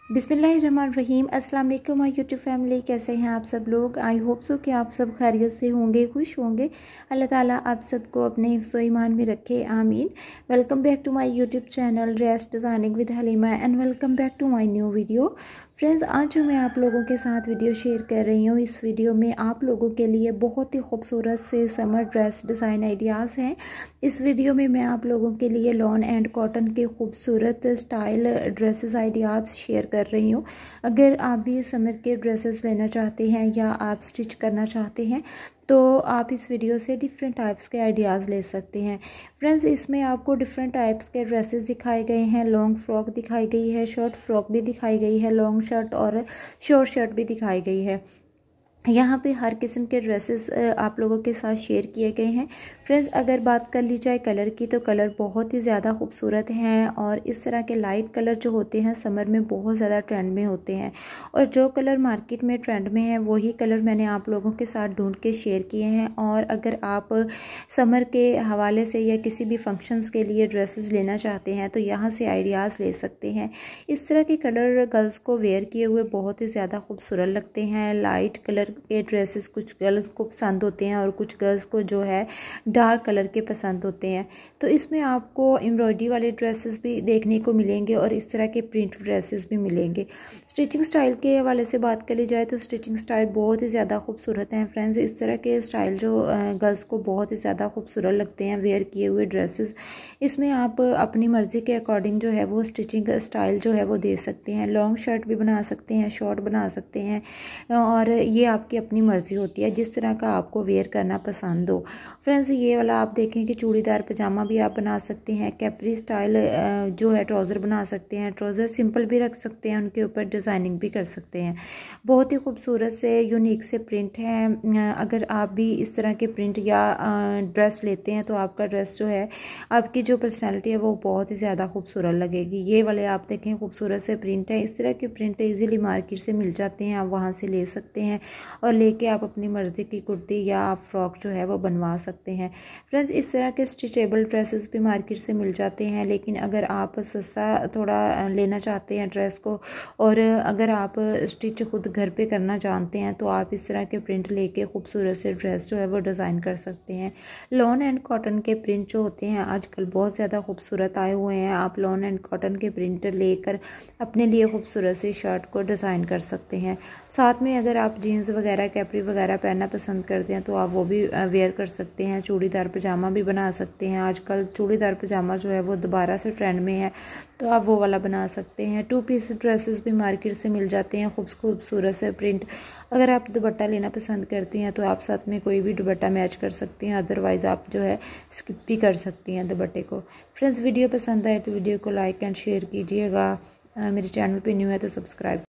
बिस्मिल्लाहिर्रहमानिर्रहीम। अस्सलाम वालेकुम माय यूट्यूब फैमिली, कैसे हैं आप सब लोग। आई होप सो कि आप सब खैरियत से होंगे, खुश होंगे। अल्लाह ताला आप सबको अपने हिफ्ज़ ईमान में रखे, आमीन। Welcome back to my YouTube channel dress designing with Halima and welcome back to my new video. Friends, आज जो मैं आप लोगों के साथ वीडियो शेयर कर रही हूँ, इस वीडियो में आप लोगों के लिए बहुत ही खूबसूरत से समर ड्रेस डिज़ाइन आइडियाज़ हैं। इस वीडियो में मैं आप लोगों के लिए लॉन एंड कॉटन के खूबसूरत स्टाइल ड्रेसेस आइडियाज़ शेयर कर रही हूँ। अगर आप भी समर के ड्रेसेस लेना चाहते हैं या आप स्टिच करना चाहते हैं तो आप इस वीडियो से डिफरेंट टाइप्स के आइडियाज़ ले सकते हैं। फ्रेंड्स, इसमें आपको डिफरेंट टाइप्स के ड्रेसेस दिखाए गए हैं। लॉन्ग फ्रॉक दिखाई गई है, शॉर्ट फ्रॉक भी दिखाई गई है, लॉन्ग शर्ट और शॉर्ट शर्ट भी दिखाई गई है। यहाँ पे हर किस्म के ड्रेसेस आप लोगों के साथ शेयर किए गए हैं। फ्रेंड्स, अगर बात कर ली जाए कलर की तो कलर बहुत ही ज़्यादा खूबसूरत हैं और इस तरह के लाइट कलर जो होते हैं समर में बहुत ज़्यादा ट्रेंड में होते हैं और जो कलर मार्केट में ट्रेंड में है वही कलर मैंने आप लोगों के साथ ढूंढ के शेयर किए हैं। और अगर आप समर के हवाले से या किसी भी फंक्शंस के लिए ड्रेसेस लेना चाहते हैं तो यहाँ से आइडियाज़ ले सकते हैं। इस तरह के कलर गर्ल्स को वेयर किए हुए बहुत ही ज़्यादा खूबसूरत लगते हैं। लाइट कलर के ड्रेसेस कुछ गर्ल्स को पसंद होते हैं और कुछ गर्ल्स को जो है डार्क कलर के पसंद होते हैं। तो इसमें आपको एम्ब्रॉयडरी वाले ड्रेसेस भी देखने को मिलेंगे और इस तरह के प्रिंट ड्रेसेस भी मिलेंगे। स्टिचिंग स्टाइल के हवाले से बात करी जाए तो स्टिचिंग स्टाइल बहुत ही ज़्यादा खूबसूरत हैं। फ्रेंड्स, इस तरह के स्टाइल जो गर्ल्स को बहुत ही ज़्यादा खूबसूरत लगते हैं वेयर किए हुए ड्रेसेस। इसमें आप अपनी मर्ज़ी के अकॉर्डिंग जो है वो स्टिचिंग स्टाइल जो है वो दे सकते हैं। लॉन्ग शर्ट भी बना सकते हैं, शॉर्ट बना सकते हैं और ये आपकी अपनी मर्ज़ी होती है जिस तरह का आपको वेयर करना पसंद हो। फ्रेंड्स, ये वाला आप देखें कि चूड़ीदार पजामा भी आप बना सकते हैं। कैपरी स्टाइल जो है ट्राउज़र बना सकते हैं। ट्राउज़र सिंपल भी रख सकते हैं, उनके ऊपर डिज़ाइनिंग भी कर सकते हैं। बहुत ही खूबसूरत से यूनिक से प्रिंट हैं। अगर आप भी इस तरह के प्रिंट या ड्रेस लेते हैं तो आपका ड्रेस जो है, आपकी जो पर्सनैलिटी है वो बहुत ही ज़्यादा खूबसूरत लगेगी। ये वाले आप देखें खूबसूरत से प्रिंट है। इस तरह के प्रिंट ईज़िली मार्केट से मिल जाते हैं, आप वहाँ से ले सकते हैं और लेके आप अपनी मर्ज़ी की कुर्ती या आप फ्रॉक जो है वो बनवा सकते हैं। फ्रेंड्स, इस तरह के स्टिचेबल ड्रेसेस भी मार्केट से मिल जाते हैं, लेकिन अगर आप सस्ता थोड़ा लेना चाहते हैं ड्रेस को और अगर आप स्टिच खुद घर पे करना जानते हैं तो आप इस तरह के प्रिंट लेके खूबसूरत से ड्रेस जो है वो डिज़ाइन कर सकते हैं। लॉन एंड कॉटन के प्रिंट जो होते हैं आजकल बहुत ज़्यादा खूबसूरत आए हुए हैं। आप लॉन एंड कॉटन के प्रिंट लेकर अपने लिए खूबसूरत सी शर्ट को डिज़ाइन कर सकते हैं। साथ में अगर आप जीन्स वगैरह कैपरी वगैरह पहनना पसंद करते हैं तो आप वो भी वेयर कर सकते हैं। चूड़ीदार पजामा भी बना सकते हैं। आजकल चूड़ीदार पजामा जो है वो दोबारा से ट्रेंड में है तो आप वो वाला बना सकते हैं। 2 पीस ड्रेसेस भी मार्केट से मिल जाते हैं, खूबसूरत से प्रिंट। अगर आप दुपट्टा लेना पसंद करती हैं तो आप साथ में कोई भी दुपट्टा मैच कर सकती हैं, अदरवाइज़ आप जो है स्किप भी कर सकती हैं दुपट्टे को। फ्रेंड्स, वीडियो पसंद आए तो वीडियो को लाइक एंड शेयर कीजिएगा। मेरे चैनल पे न्यू है तो सब्सक्राइब